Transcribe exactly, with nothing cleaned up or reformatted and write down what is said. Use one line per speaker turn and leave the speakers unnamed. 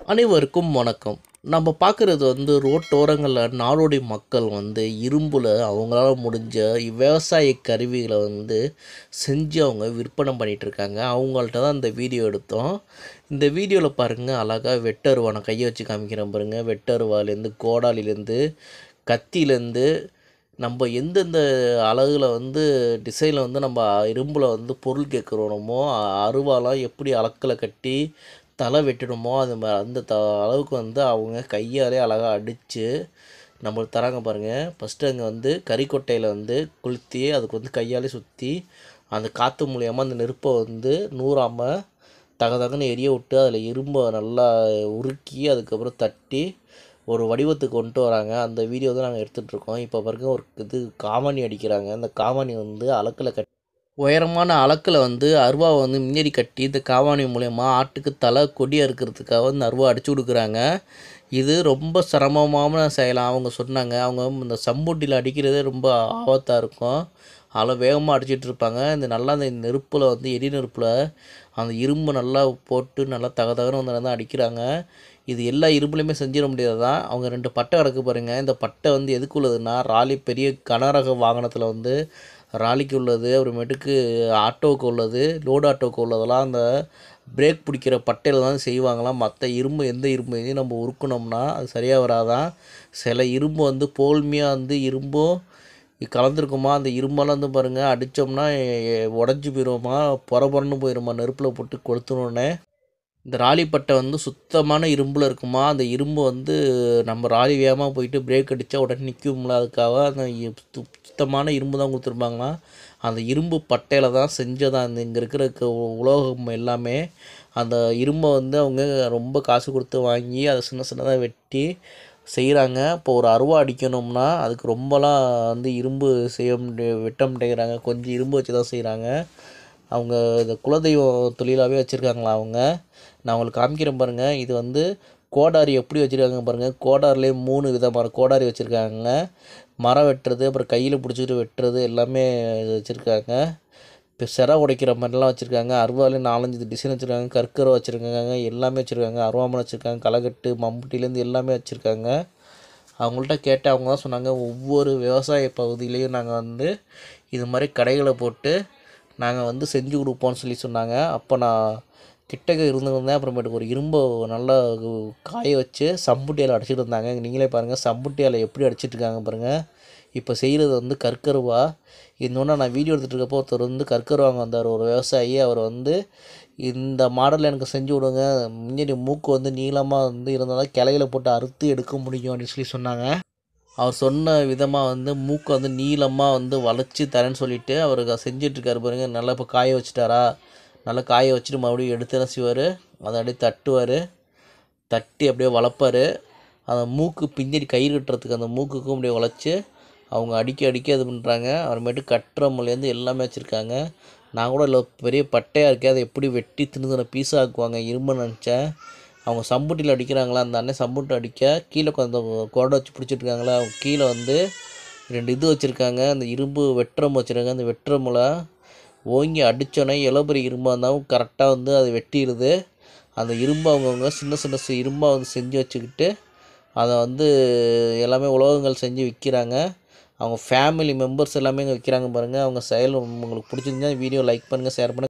அனைவருக்கும் வணக்கம். நம்ம பார்க்குறது வந்து ரோட்டோரங்களில் நாடோடி மக்கள் வந்து இரும்பில் அவங்களால முடிஞ்ச விவசாய கருவிகளை வந்து செஞ்சு அவங்க விற்பனை பண்ணிகிட்ருக்காங்க. அவங்கள்ட்ட தான் இந்த வீடியோ எடுத்தோம். இந்த வீடியோவில் பாருங்கள், அழகாக வெட்டருவா நான் கையை வச்சு காமிக்கிறேன் பாருங்கள். வெட்டருவாலேருந்து கோடாலிலேருந்து கத்தியிலேருந்து நம்ம எந்தெந்த அழகில் வந்து டிசைனில் வந்து நம்ம இரும்பில் வந்து பொருள் கேட்குறோமோ அருவாலாம் எப்படி அளக்கில் கட்டி தலை வெட்டணுமோ அது மா அந்த த அளவுக்கு வந்து அவங்க கையாலே அழகாக அடித்து நம்மளுக்கு தராங்க பாருங்கள். ஃபஸ்ட்டு அங்கே வந்து கறிக்கொட்டையில் வந்து கொளுத்தி அதுக்கு வந்து கையாலே சுற்றி அந்த காற்று மூலியமாக அந்த நெருப்பை வந்து நூறாமல் தக தகன்னு எரிய விட்டு அதில் இரும்பை நல்லா உருக்கி அதுக்கப்புறம் தட்டி ஒரு வடிவத்துக்கு கொண்டு வராங்க. அந்த வீடியோ தான் நாங்கள் எடுத்துகிட்ருக்கோம். இப்போ பாருங்க, ஒரு இது காமானி அடிக்கிறாங்க. அந்த காமானி வந்து அளக்கில் கட்டி உயரமான அளக்கில் வந்து அருவாவை வந்து முன்னேறி கட்டி இந்த காவானி மூலயமா ஆட்டுக்கு தலை கொடி அறுக்கிறதுக்காக இந்த அருவா அடிச்சு கொடுக்குறாங்க. இது ரொம்ப சிரமமான செயலாம் அவங்க சொன்னாங்க. அவங்க இந்த சம்பூட்டியில் அடிக்கிறதே ரொம்ப ஆபத்தாக இருக்கும். அதில் வேகமாக அடிச்சிட்டு இருப்பாங்க. இந்த நல்லா அந்த நெருப்பில் வந்து எரி நெருப்பில் அந்த இரும்பு நல்லா போட்டு நல்லா தக தகன்னு வந்து தான் அடிக்கிறாங்க. இது எல்லா இரும்புலையுமே செஞ்சிட முடியாது தான். அவங்க ரெண்டு பட்டை கிடக்கு பாருங்கள். இந்த பட்டை வந்து எதுக்கு உள்ளதுன்னா, ராலி பெரிய கனரக வாகனத்தில் வந்து ராலிக்கு உள்ளது, அப்புறமேட்டுக்கு ஆட்டோவுக்கு உள்ளது, லோடு ஆட்டோவுக்கு உள்ளதெல்லாம் அந்த பிரேக் பிடிக்கிற பட்டையில் தான் செய்வாங்களாம். மற்ற இரும்பு எந்த இரும்பு எதையும் நம்ம உருக்கணும்னா அது சரியாக வராதான். சில இரும்பு வந்து போல்மையாக வந்து இரும்பும் கலந்துருக்குமா, அந்த இரும்பெல்லாம் வந்து பாருங்கள் அடித்தோம்னா உடஞ்சி போயிடுவோமா, பொற பொறன்னு போயிடுமா நெருப்பில் போட்டு கொளுத்துனோடனே. இந்த ராலிப்பட்டை வந்து சுத்தமான இரும்பில் இருக்குமா. அந்த இரும்பு வந்து நம்ம ராலி வேகமாக போயிட்டு பிரேக் அடித்தா உடனே நிற்கும்ல, அதுக்காக அந்த சுத்தமான இரும்பு தான் கொடுத்துருப்பாங்களாம். அந்த இரும்பு பட்டையில் தான் செஞ்சதான் அந்த இங்கே இருக்கிற உலோகம் எல்லாமே. அந்த இரும்பை வந்து அவங்க ரொம்ப காசு கொடுத்து வாங்கி அதை சின்ன சின்னதாக வெட்டி செய்கிறாங்க. இப்போ ஒரு அருவா அடிக்கணும்னா அதுக்கு ரொம்பலாம் வந்து இரும்பு செய்ய முடிய வெட்ட மாட்டேங்கிறாங்க. கொஞ்சம் இரும்பு வச்சு தான் செய்கிறாங்க. அவங்க இந்த குலதெய்வம் தொழிலாகவே வச்சுருக்காங்களா அவங்க. நான் உங்களுக்கு காமிக்கிறேன் பாருங்கள். இது வந்து கோடாரி எப்படி வச்சுருக்காங்க பாருங்கள். கோடாரிலே மூணு விதமான கோடாரி வச்சுருக்காங்க. மரம் வெட்டுறது, அப்புறம் கையில் பிடிச்சிட்டு வெட்டுறது எல்லாமே வச்சுருக்காங்க. இப்போ சிரை உடைக்கிற மாதிரிலாம் வச்சுருக்காங்க. அருவாலே நாலஞ்சு டிசைன் வச்சுருக்காங்க. கற்கரை வச்சுருக்காங்க. எல்லாமே வச்சுருக்காங்க. அருவாமனை வச்சுருக்காங்க. களைக்கட்டு, மம்புட்டிலேருந்து எல்லாமே வச்சுருக்காங்க. அவங்கள்ட்ட கேட்டு அவங்க தான் சொன்னாங்க, ஒவ்வொரு விவசாய பகுதியிலையும் நாங்கள் வந்து இது மாதிரி கடைகளை போட்டு நாங்கள் வந்து செஞ்சு கொடுப்போம்னு சொல்லி சொன்னாங்க. அப்போ நான் கிட்டக்க இருந்துருந்தேன். அப்புறமேட்டுக்கு ஒரு இரும்பை நல்லா காய வச்சு சம்புட்டியால் அடிச்சுட்டு இருந்தாங்க. நீங்களே பாருங்கள் சம்புட்டியால் எப்படி அடிச்சிட்ருக்காங்க பாருங்கள். இப்போ செய்கிறது வந்து கற்கருவா. இன்னொன்று நான் வீடியோ எடுத்துகிட்டு இருக்கப்போ ஒருத்தர் வந்து கற்கருவாங்க வந்தார், ஒரு விவசாயி. அவர் வந்து இந்த மாடலில் எனக்கு செஞ்சு விடுங்க, முன்னாடி மூக்கு வந்து நீளமாக வந்து இருந்தால் தான் கிளையில போட்டு அறுத்து எடுக்க முடியும் அப்படின்னு சொல்லி சொன்னாங்க. அவர் சொன்ன விதமாக வந்து மூக்கை வந்து நீளமாக வந்து வளைச்சி தரேன்னு சொல்லிவிட்டு அவருக்கு செஞ்சிட்ருக்காரு பாருங்கள். நல்லா இப்போ காய வச்சுட்டாரா, நல்லா காய வச்சுட்டு மறுபடியும் எடுத்து என்ன செய்வார், அதை அப்படியே தட்டுவார். தட்டி அப்படியே வளர்ப்பார். அந்த மூக்கு பின்னாடி கயிறு கட்டுறதுக்கு அந்த மூக்குக்கும் அப்படியே வளைச்சி அவங்க அடிக்க அடிக்க இது பண்ணுறாங்க. அப்புறமேட்டு கட்டுற மூலேருந்து எல்லாமே வச்சுருக்காங்க. நான் கூட இல்லை பெரிய பட்டையாக இருக்கே, அதை எப்படி வெட்டி தின்னு பீஸாக ஆக்குவாங்க இரும்புன்னு நினச்சேன். அவங்க சம்புட்டியில் அடிக்கிறாங்களா, அந்த அண்ணன் சம்புட்டி அடிக்க கீழே கொஞ்சம் கொடை வச்சு பிடிச்சிட்ருக்காங்களா. அவங்க கீழே வந்து ரெண்டு இது வச்சுருக்காங்க. அந்த இரும்பு வெட்டுறம் வச்சுருக்காங்க. அந்த வெட்டுறமுல ஓங்கி அடித்தோன்னே இளபெரி இரும்பாக இருந்தாலும் கரெக்டாக வந்து அது வெட்டிடுது. அந்த இரும்பு அவங்கவுங்க சின்ன சின்ன இரும்பாக வந்து செஞ்சு வச்சுக்கிட்டு அதை வந்து எல்லாமே உலோகங்கள் செஞ்சு விற்கிறாங்க. அவங்க ஃபேமிலி மெம்பர்ஸ் எல்லாமே இங்கே விற்கிறாங்க பாருங்கள். அவங்க செயல் உங்களுக்கு பிடிச்சிருந்தா வீடியோ லைக் பண்ணுங்கள், ஷேர் பண்ணுங்கள்.